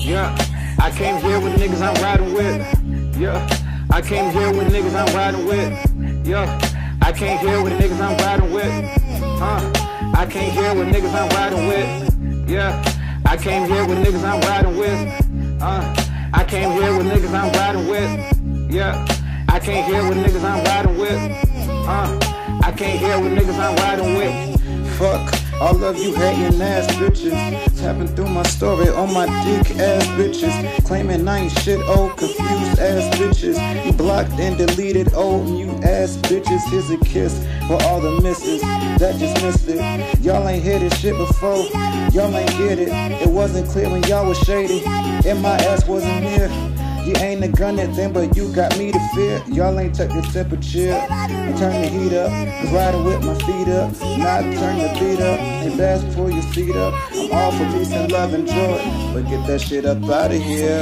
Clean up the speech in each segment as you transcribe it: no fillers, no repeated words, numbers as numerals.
Yeah, I came here with niggas I'm riding with. Yeah, I came here with niggas I'm riding with. Yeah, I came here with niggas I'm riding with. I came here with niggas I'm riding with. Yeah, I came here with niggas I'm riding with. I came here with niggas I'm riding with. Yeah, I came here with niggas I'm riding with. I came here with niggas I'm riding with. Fuck all of you hating ass bitches, tapping through my story on my dick ass bitches, claiming I ain't shit, old confused ass bitches. You blocked and deleted old new ass bitches. Here's a kiss for all the misses that just missed it. Y'all ain't heard this shit before, y'all ain't get it. It wasn't clear when y'all was shady, and my ass wasn't near. You ain't a gun at them, but you got me to fear. Y'all ain't took the temperature. I turn the heat up, was riding with my feet up. Now I turn the beat up, and fast pull your seat up. I'm all for peace and love and joy, but get that shit up out of here.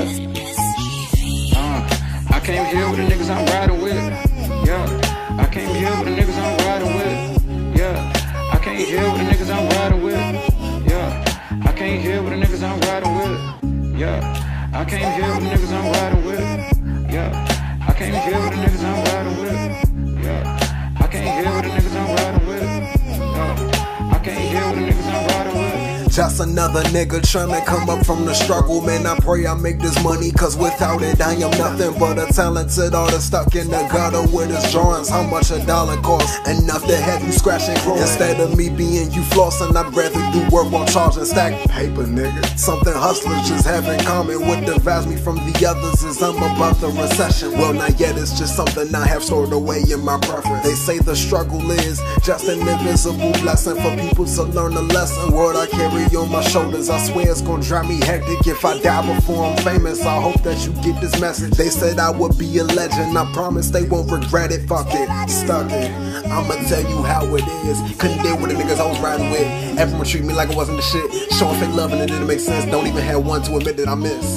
I came here with the niggas I'm riding with. Yeah, I came here with the niggas I'm riding with. Yeah, I came here with the niggas I'm riding with. Yeah, I came here with the niggas I'm riding with. Yeah. I came here with the niggas I'm riding with. Yeah, I came here with the niggas I'm riding with. Yeah, I came here with the niggas I'm riding with. Yeah, I came here with the niggas I'm riding with. Just another nigga tryna come up from the struggle. Man, I pray I make this money, cause without it I am nothing but a talented artist stuck in the gutter with his drawings. How much a dollar costs? Enough to have you scratching claws. Instead of me being you flossing, I'd rather do work while charging stack paper, nigga. Something hustlers just have in common. What divides me from the others is I'm about the recession. Well, not yet, it's just something I have stored away in my preference. They say the struggle is just an invisible blessing for people to learn a lesson. What I carry on my shoulders, I swear it's gonna drive me hectic if I die before I'm famous. I hope that you get this message. They said I would be a legend, I promise they won't regret it. Fuck it, stuck it. I'ma tell you how it is. Couldn't deal with the niggas I was riding with. Everyone treat me like I wasn't the shit. Showing fake love and it didn't make sense. Don't even have one to admit that I miss.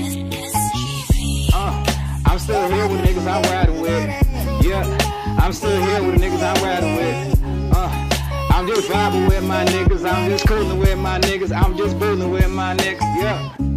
I'm still here with the niggas I'm riding with. Yeah, I'm still here with the niggas I'm riding with. I'm just vibing with my niggas, I'm just cooling with my niggas, I'm just bullying with my niggas, yeah.